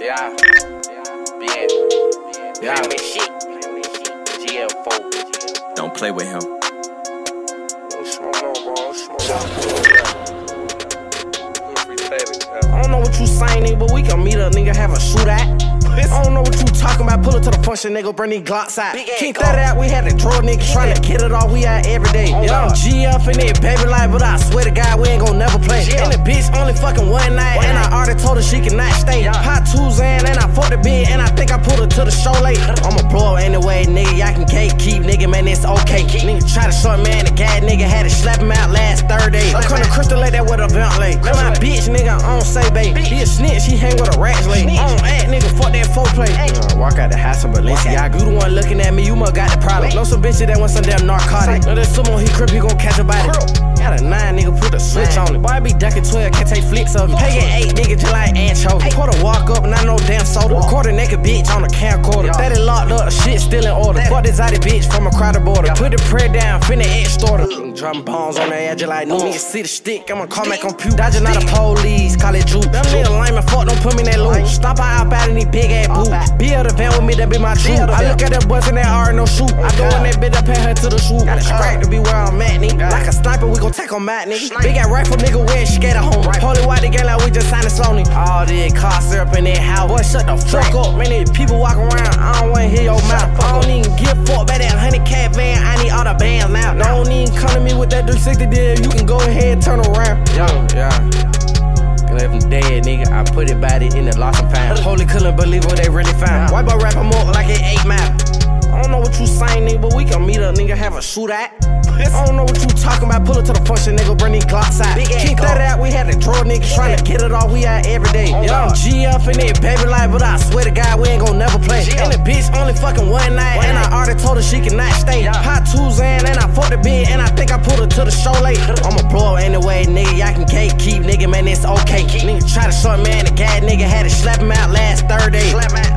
Yeah. Bien. Yeah. Shit. GL4. Don't play with him. I don't know what you saying, nigga, but we can meet a nigga, have a shootout. I don't know what you talking about, pull it to the function, nigga, bring these Glocks out. Keep that out, we had the drug niggas trying to get it all, we out every day. Yeah, I'm GF in it, baby life, but I swear to God, we ain't gon' never play. And the bitch only fucking one night, and I already told her she cannot stay. Hot Tuzan, and I fucked the bitch, and I think I pulled her to the show late. I'ma blow up anyway, nigga, y'all can keep, nigga, man, it's okay. Nigga try to short man, the guy nigga had to slap him out last Thursday. I'm coming crystal like that with a ventilate. Let my bitch, nigga, I don't say babe. He a snitch, he hang with a rat's lady. I don't act, nigga, fuck that foreplay. Walk out the house in Balenciaga. You the one looking at me, you must got the problem. Know some bitches that want some damn narcotic. Know that someone he crip, he gon' catch a body. Got a 9, nigga, put the switch on it. Boy, I be ducking 12, can't take flicks of me. Pay it 8, nigga, just like anchovy. Put a walk up and I know damn soda. Record a naked bitch on the camcorder. That is locked up, the shit still in order. Fuck this out bitch from a crowded border. Put the prayer down, finna extort her. Dropping bombs on the edge like no nigga see the stick. I'ma call my computer. Dodging out the police, call it juke. Them nigga lame and fuck, don't put me in that loop. Stop out in these big ass boots. Build a van with me, that be my truth. I look at that bus in that R, no shoot. I go in that bitch, I pay her to the shoot. Got a scrape to be where I'm at, nigga. Like a sniper, we gon' take on Matt, nigga. Big ass rifle, nigga, we ain't scared of home. Holy white again, like we just signed a Sony. All this car syrup in that house. Boy, shut the fuck up, man. These people walk around, I don't wanna hear your mouth. I don't even give fuck about that 100K van. I need all the bands now. Don't even come to me with that 360 deal. You can go ahead and turn around. Yeah. Left him dead, nigga. I put it body in the lost and found. Holy couldn't believe what they really found. White boy rap him up like it 8 Mile. I don't know what you saying, nigga, but we can meet a nigga, have a shootout. I don't know what you talking about, pull it to the function, nigga, bring these Glocks out. Keep that out, we had the drug niggas trying to get it all, we out every day. Yeah, I'm GF in it, baby life, but I swear to God, we ain't gon' never play. And the bitch only fucking one night, and I already told her she cannot stay. Hot Tuzan, and I fucked the bitch, and I think I pulled her to the show late. I'ma blow up anyway, nigga, y'all can keep, nigga, man, it's okay. Nigga try to short man, the guy nigga had to slap him out last Thursday.